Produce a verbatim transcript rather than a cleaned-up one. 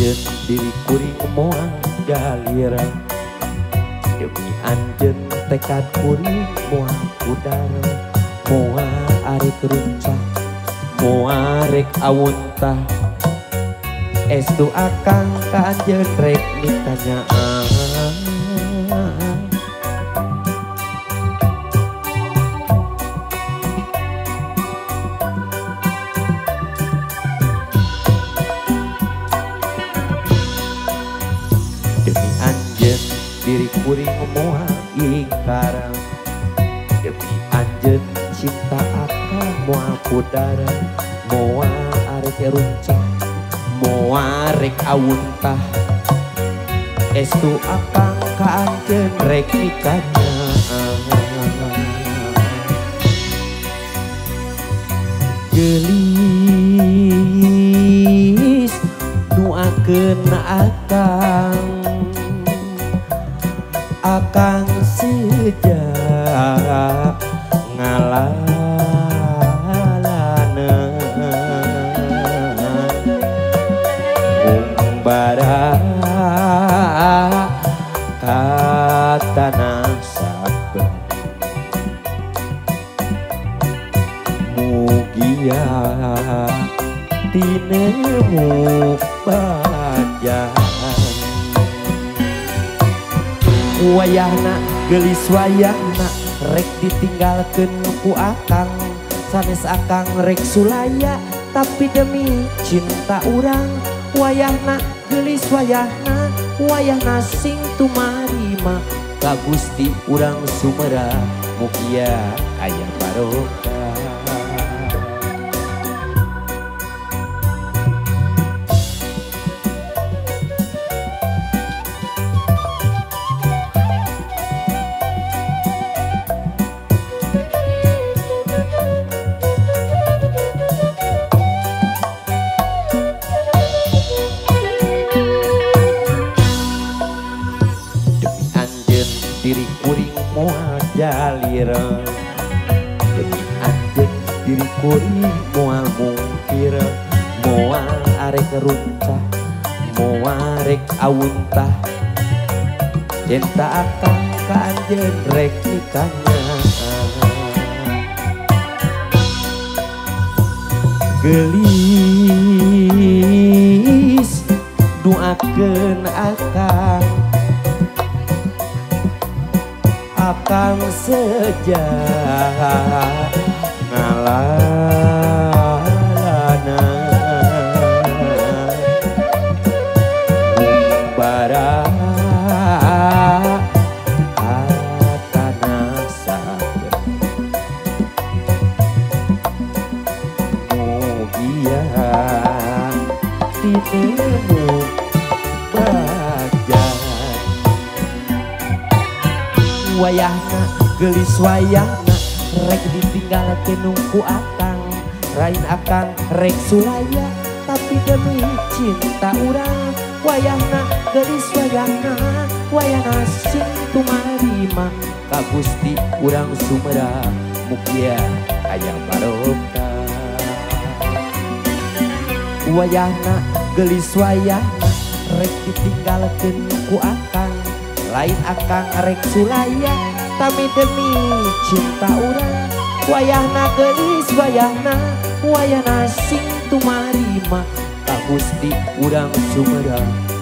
anjeun diri kuring moal galir demi anjeun tekad kuring moal pudar moal arek runcak moal rek awuntah estu akang ka anjeun rek ditanyaan diri kuring moal ingkar demi anjeun cinta akang moal pudar moal arek runcak moal rek awuntah estu akang ka anjeun rek nikahnya gelis nuakeun akang akang sejak ngalalana umbara katana sabar mugia tinemu panjang wayahna gelis wayahna rek ditinggalkeun ku akang sanes akang rek sulaya tapi demi cinta urang wayahna gelis wayahna wayahna sing tumarima ka Gusti urang Sumera mugia aya barokah. Diri kuring moal jalir demi anjeun diri kuring moal mungkir moal arek runcah moal rek awuntah cinta akang ka anjeun rek nikahnya gelis doakeun akang akang sejak ngalalana umbara atana sabar mugia tinemu bajan wayahna gelis wayahna rek ditinggalkeun ku akang rain akang rek sulaya tapi demi cinta urang wayahna gelis wayahna wayahna sing tumarima ka Gusti urang Sumera mugia aya barokah wayahna gelis wayahna rek ditinggalkeun ku akang lain akang rek sulaya tapi demi cinta urang wayahna gelis wayahna wayahna sing tumarima ka Gusti urang Sumera